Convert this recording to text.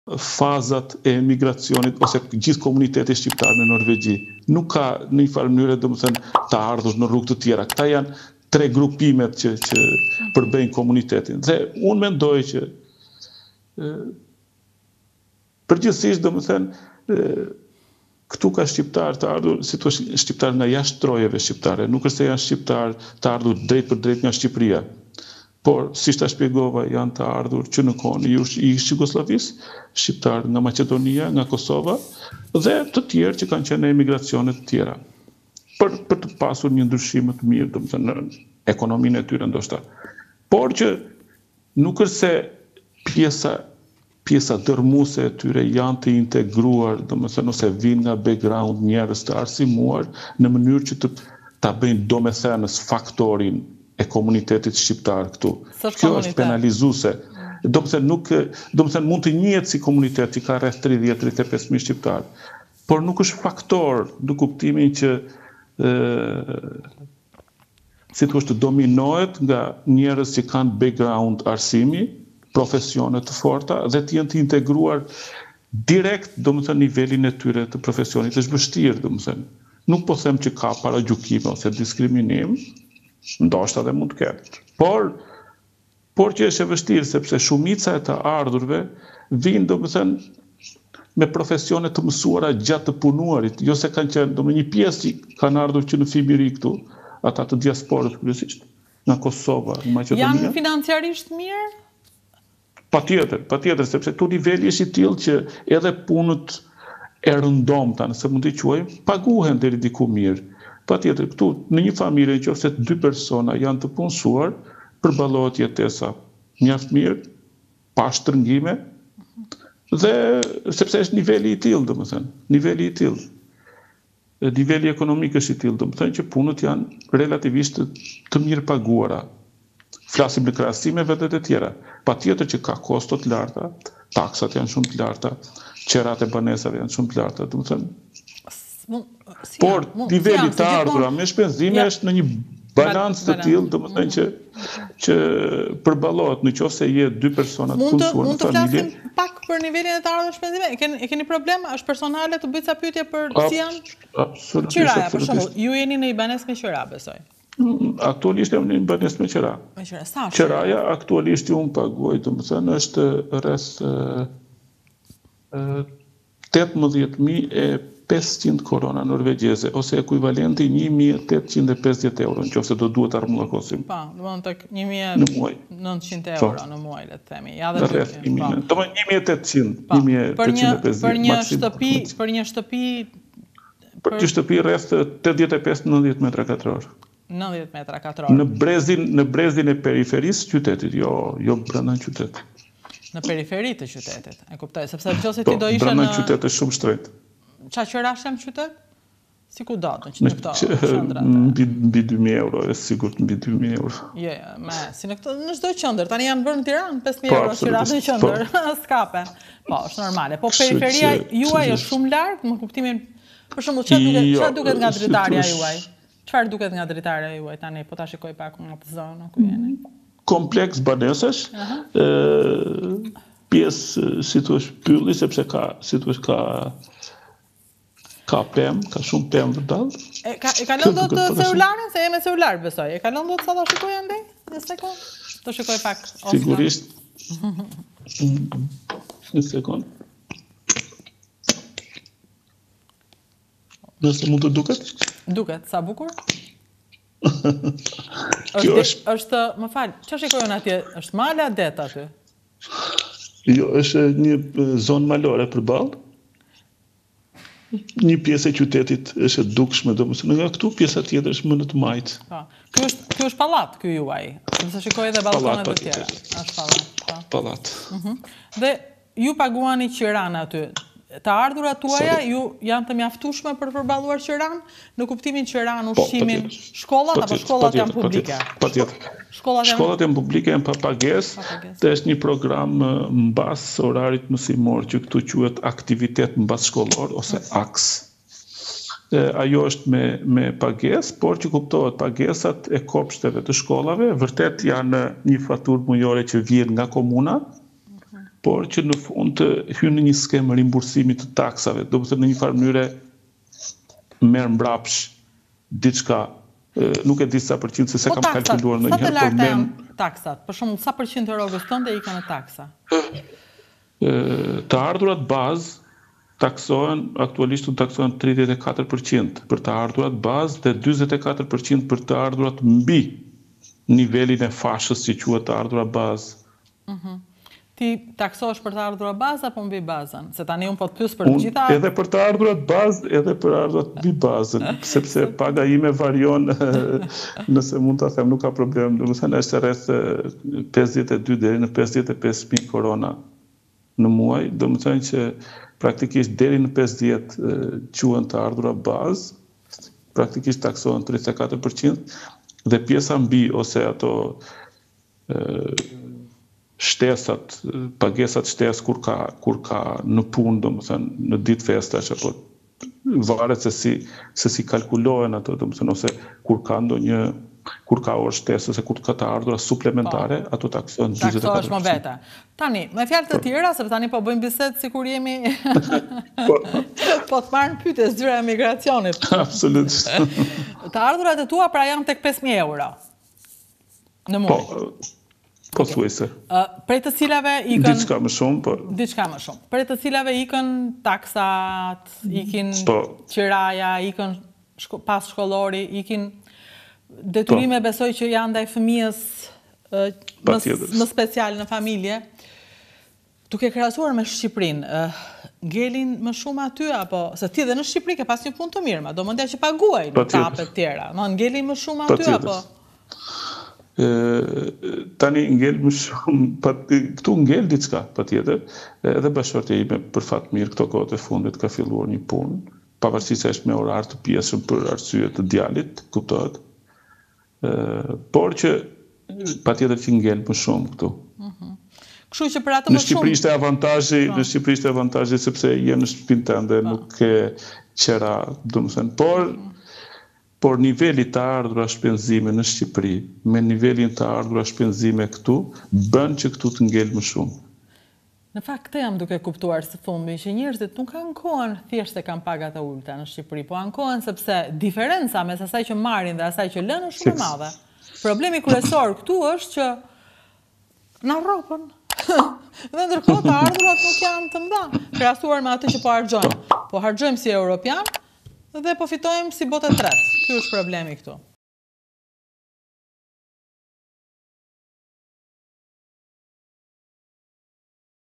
fazat e emigracionit ose gjithë komuniteti shqiptar në Norvegji. Nuk ka në një farë mënyrë domethënë të ardhur në rrugë të tjera. Këta janë 3 grupimet që përbëjnë komunitetin. Dhe unë mendoj që përgjithsisht domethënë këtu ka shqiptar të ardhur, si thua shqiptar nga jashtë trojeve shqiptare, nuk është se janë shqiptar të ardhur drejt për drejt nga Shqipëria. Por, si ta shpjegova, janë të ardhur që në kohën e Jugosllavisë, shqiptar nga Maqedonia, nga Kosova dhe të tjerë që kanë qenë në emigracione të tjera. Për të pasur një ndryshim të mirë, domethënë në ekonominë e tyre ndoshta. Por që nuk është se pjesa dërmuese e tyre janë të integruar, domethënë ose vinë nga background njerëz të arsimuar në mënyrë që ta bëjnë domethënës faktorin e komunitetit shqiptar këtu. Kjo është penalizuese. Domethënë mund të njihet si komunitet që ka rreth 30-35.000 shqiptar, por nuk është faktor në kuptimin që si thua të dominohet nga njerëz që kanë background arsimi, profesione të forta dhe të jenë të integruar direkt, domethënë nivelin e tyre të profesionit është vështirë, domethënë. Nuk po them që ka paragjykime ose diskriminim, ndoshta dhe mund të ketë. Por që është e vështirë sepse shumica e të ardhurve vinë domethënë me profesione të mësuara gjatë të punuarit, jo se kanë qenë domethënë një pjesë që kanë ardhur që në fibiri këtu, ata të diasporës kryesisht, nga Kosova, në Maqedonia. Janë financiarisht mirë? Patjetër, sepse tu niveli është i tillë që edhe punët e rëndomta, nëse mund t'i quajmë, paguhen deri diku mirë. Patjetër, këtu në një familje nëse 2 persona janë të punësuar, përballohet jetesa mjaft mirë, pa shtrëngime, dhe sepse është niveli i tillë, domethënë, niveli i tillë. Niveli ekonomik është i tillë, domethënë që punët janë relativisht të mirë paguara. Flasim në krahasimeve dhe të tjera. Patjetër që ka kosto të larta, taksat janë shumë të larta, qerat e banesave janë shumë të larta, domethënë. Por niveli të ardhura me shpenzime është në një balancë të tillë, domethënë që përballohet nëse je 2 persona të punësuar në familje. Mund të flasim pak për nivelin e të ardhur shpenzime? E keni problem? Është personale të bëjë ca pyetje për si janë? Qiraja, për shembull, ju jeni në një banesë me qira, besoj. Aktualisht jam në një banesë me qira. Qiraja aktualisht unë paguaj, domethënë është rreth 18.500 korona norvegjeze, ose ekuivalenti 1.850 euro, nëse do duhet armullakosim. Pa, domethënë tek 1.900 euro në muaj, le të themi. Ja dhe domethënë 1.800, 1.850 për një shtëpi për një shtëpi rreth 85-90 metra katror. 90 metra katror. Në brezin e periferisë qytetit, jo brenda qytetit. Në periferi të qytetit, e kuptoj, sepse nëse ti do ishe në... Brenda qytetit është shumë shtrenjtë. Qa qërash jam qytet? Si ku do të në këto qëndrat? Mbi 2.000 euro, e sigurt mbi 2.000 euro. Jo, si në çdo qendër, tani janë bërë në Tiranë 5.000 euro qërash në qendër, s'kape. Po, është normale. Po periferia juaj është shumë larg, më kuptimin, për shembull, çfarë duket nga dritarja juaj? Çfarë duket nga dritarja juaj tani, po ta shikoj pak nga të zona ku jeni? Kompleks banesash, pjesë, si thua, pylli, sepse ka pemë, ka shumë pemë vërdallë. E ka lënë dot celularin, se jemi me celular, besoj. E ka lënë dot sa ta shikoj andej? Një sekond. Do shikoj pak. Sigurisht. Një sekond. Nëse mund të duket? Duket, sa bukur? Kjo është... Më falë, që shikojnë atje? është male a det aty? Jo, është një zonë malore përballë. Një pjesë e qytetit është e dukshme, domethënë nga këtu pjesa tjetër është më në të majtë. Ky është pallat ky juaj. Nëse shikoj edhe balkonet e tjera. Është pallat. Dhe ju paguani qiran aty. Të ardhurat tuaja ju janë të mjaftueshme për përballuar qiran, në kuptimin qiran, ushqimin, shkollat apo shkollat janë publike? Patjetër. Shkollat janë publike, janë pa pagesë, dhe është një program mbas orarit mësimor që këtu quhet aktivitet mbas shkollor ose AKS. Ajo është me pagesë, por që kuptohet pagesat e kopshteve të shkollave, vërtet janë një faturë mujore që vjen nga komuna, por që në fund të hynë në një skemë rimbursimi të taksave, do të thënë në një farë mënyre merr mbrapsh diçka, nuk e di sa përqind se kam kalkuluar ndonjëherë, por men taksat. Për shembull, sa përqind të rrogës tënde i kanë taksa? Të ardhurat bazë aktualisht taksohen 34% për të ardhurat bazë dhe 44% për të ardhurat mbi nivelin e fashës që quhet të ardhurat bazë. Ti taksohesh për të ardhurat bazë apo mbi bazën? Se tani unë po të pyes për të gjitha. Edhe për të ardhurat bazë, edhe për ardhurat mbi bazën, sepse paga ime varion, nëse mund ta them, nuk ka problem. Domethënë është rreth 52 deri në 55.000 korona në muaj, domethënë që praktikisht deri në 50 quhen të ardhurat bazë, praktikisht taksohen 34%, dhe pjesa mbi ose ato shtesat, pagesat shtesë kur ka në punë, domethënë në ditë festash apo varet se si kalkulohen ato, domethënë ose kur ka orë shtesë ose kur ka të ardhura suplementare, ato taksohen 24%. Taksohesh më vete. Tani, me fjalë të tjera, sepse tani po bëjmë bisedë sikur jemi po të marrën pyetje zyra e migracionit. Absolutisht. Të ardhurat e tua pra janë tek 5.000 euro në muaj. Po thuajse. Prej të cilave ikën diçka më shumë, po. Diçka më shumë. Prej të cilave ikën taksat, ikin qiraja, ikën pas shkollori, ikin detyrime besoj që janë ndaj fëmijës më special në familje. Duke krahasuar me Shqipërinë, ngelin më shumë aty apo se ti dhe në Shqipëri ke pas një punë të mirë, ma do mendja që paguaj në tapet tjera. Ngelin më shumë aty apo? Tani ngel më shumë, këtu ngel diçka patjetër, edhe bashkëshortja ime për fat mirë këto kohët e fundit ka filluar një punë, pavarësisht se është me orar të pjesëm për arsye të djalit, kuptohet. Por që patjetër që ngel më shumë këtu. Kështu që për atë më shumë. Në Shqipëri ishte avantazhi sepse je në shtëpinë tënde, nuk ke qera, domethënë, por niveli të ardhura shpenzime në Shqipëri me nivelin të ardhura shpenzime këtu bën që këtu të ngel më shumë. Në fakt këtë jam duke kuptuar së fundi që njerëzit nuk ankohen thjesht se kanë pagat e ulta në Shqipëri, po ankohen sepse diferenca mes asaj që marrin dhe asaj që lënë është shumë e madhe. Problemi kryesor këtu është që na rropën. Dhe ndërkohë të ardhurat nuk janë të mëdha, krahasuar me atë që po harxojmë. Po harxojmë si europian dhe po fitojmë si botë e tretë. Ky është problemi këtu.